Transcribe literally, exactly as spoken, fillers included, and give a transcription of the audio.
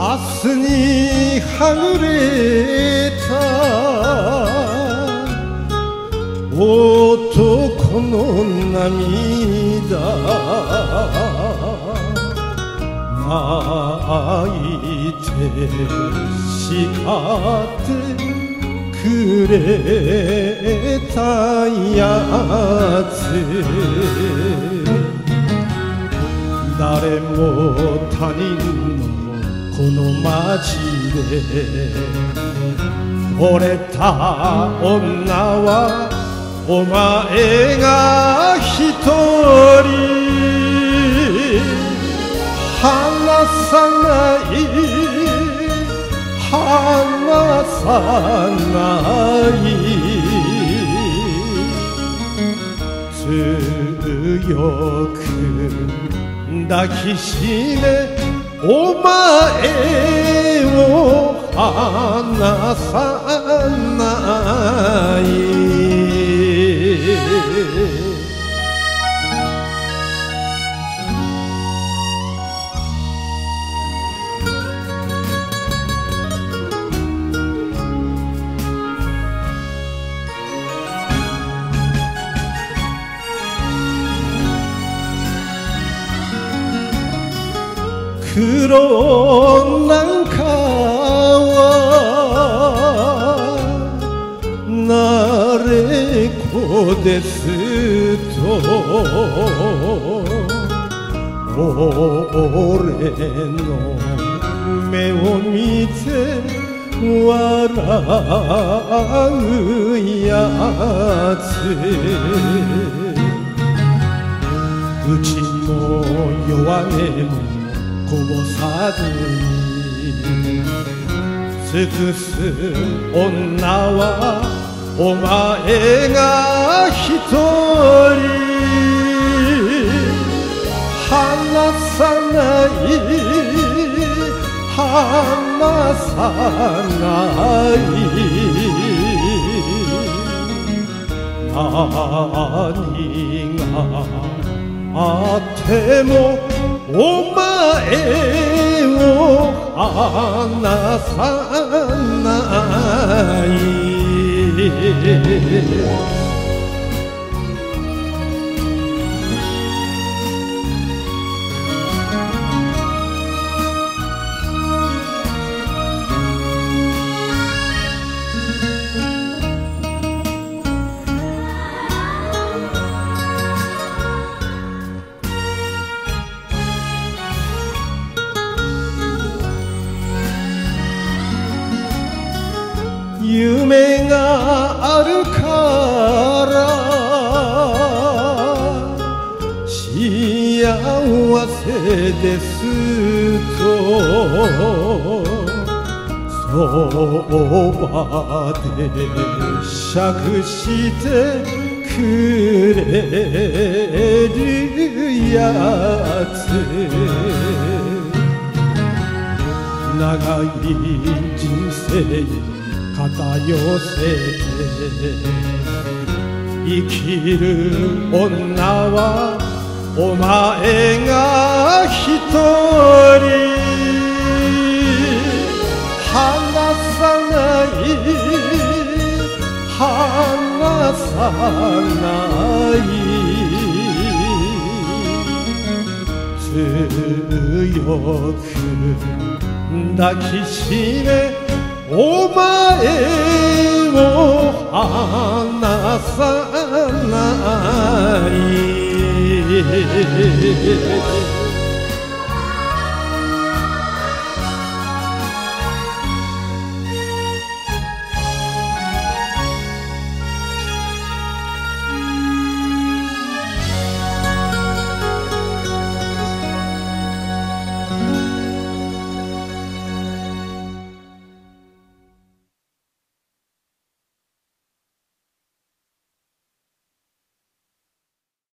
明日にはぐれた男の涙泣いて叱ってくれたやつ誰も他人のこの街で惚れた女はお前が一人離さない離さない強く抱きしめお前を離さない黒なんかは慣れっこですと俺の目を見て笑うやつうちの弱音もこぼさずに尽くす女はお前が一人離さない離さない何があってもお前を離さない夢があるから幸せですとそばで酌してくれるやつ長い人生肩寄せて生きる女はお前が一人離さない離さない強く抱きしめお前を離さない